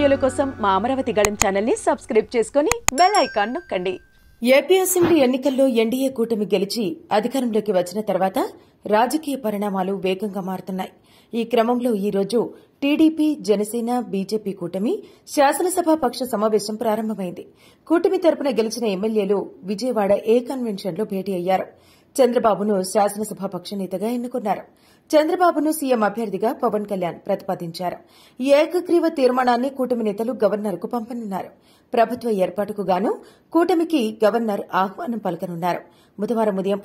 వీడియోల కోసం మా అమరావతి గళం ఛానల్ ని సబ్స్క్రైబ్ చేసుకుని బెల్ ఐకాన్ నొక్కండి. ఏపీ అసెంబ్లీ ఎన్నికల్లో ఎన్డీఏ కూటమి గెలిచి అధికారంలోకి వచ్చిన తర్వాత రాజకీయ పరిణామాలు వేగంగా మారుతున్నాయి. ఈ క్రమంలో ఈ రోజు టీడీపీ, జనసేన, బీజేపీ కూటమి శాసనసభ పక్ష సమావేశం ప్రారంభమైంది. కూటమి తరపున గెలిచిన ఎమ్మెల్యేలు విజయవాడ ఏ కన్వెన్షన్లో భేటీ అయ్యారు. చంద్రబాబును శాసనసభ పక్ష నేతగా ఎన్నుకున్నారు. చంద్రబాబును సీఎం అభ్యర్థిగా పవన్ కళ్యాణ్ ప్రతిపాదించారు. ఈ ఏకగ్రీవ తీర్మానాన్ని కూటమి నేతలు గవర్నర్కు పంపనున్నారు. ప్రభుత్వ ఏర్పాటుకు గాను కూటమికి గవర్నర్ ఆహ్వానం పలకనున్నారు. బుధవారం ఉదయం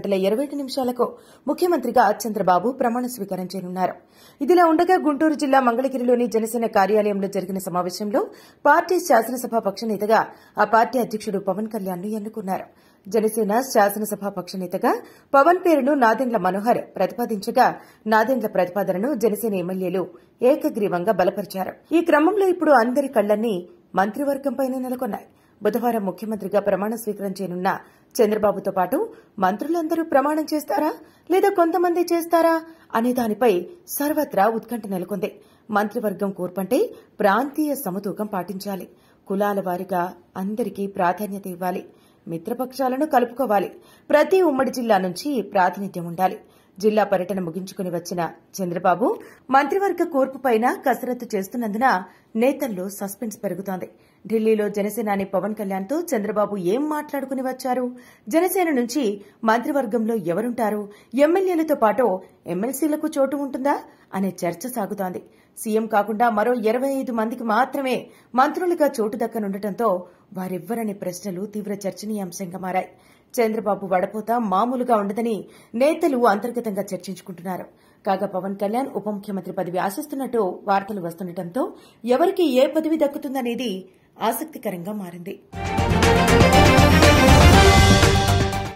11:27 ముఖ్యమంత్రిగా చంద్రబాబు ప్రమాణ స్వీకారం చేయనున్నారు. ఇదిలా ఉండగా గుంటూరు జిల్లా మంగళగిరిలోని జనసేన కార్యాలయంలో జరిగిన సమావేశంలో పార్టీ శాసనసభ పక్ష నేతగా ఆ పార్టీ అధ్యకుడు పవన్ కళ్యాణ్ ను ఎన్నుకున్నారు. జనసేన శాసనసభ పక్ష నేతగా పవన్ పేరును నాదెండ్ల మనోహర్ ప్రతిపాదించగా నాదెండ్ల ప్రతిపాదనను జనసేన ఎమ్మెల్యేలు ఏకగ్రీవంగా బలపరిచారు. ఈ క్రమంలో ఇప్పుడు అందరి కళ్లన్నీ మంత్రివర్గంపైనే నెలకొన్నాయి. బుధవారం ముఖ్యమంత్రిగా ప్రమాణ స్వీకారం చేయనున్న చంద్రబాబుతో పాటు మంత్రులందరూ ప్రమాణం చేస్తారా లేదా కొంతమంది చేస్తారా అనే దానిపై సర్వత్రా ఉత్కంఠ నెలకొంది. మంత్రివర్గం కూర్పంటే ప్రాంతీయ సమతూకం పాటించాలి. కులాల వారీగా అందరికీ ప్రాధాన్యత ఇవ్వాలి. మిత్రపక్షాలను కలుపుకోవాలి. ప్రతి ఉమ్మడి జిల్లా నుంచి ప్రాతినిధ్యం ఉండాలి. జిల్లా పర్యటన ముగించుకుని వచ్చిన చంద్రబాబు మంత్రివర్గ కూర్పుపైన కసరత్తు చేస్తున్నందున నేతల్లో సస్పెన్స్ పెరుగుతోంది. ఢిల్లీలో జనసేనాని పవన్ కళ్యాణ్తో చంద్రబాబు ఏం మాట్లాడుకుని వచ్చారు? జనసేన నుంచి మంత్రివర్గంలో ఎవరుంటారు? ఎమ్మెల్యేలతో పాటు ఎమ్మెల్సీలకు చోటు ఉంటుందా అనే చర్చ సాగుతోంది. సీఎం కాకుండా మరో 25 మందికి మాత్రమే మంత్రులుగా చోటు దక్కనుండటంతో వారెవ్వరనే ప్రశ్నలు తీవ్ర చర్చనీయాంశంగా మారాయి. చంద్రబాబు వడపోత మామూలుగా ఉండదని నేతలు అంతర్గతంగా చర్చించుకుంటున్నారు. కాగా పవన్ కళ్యాణ్ ఉప ముఖ్యమంత్రి పదవి ఆశిస్తున్నట్టు వార్తలు వస్తుండటంతో ఎవరికి ఏ పదవి దక్కుతుందనేది ఆసక్తికరంగా మారింది.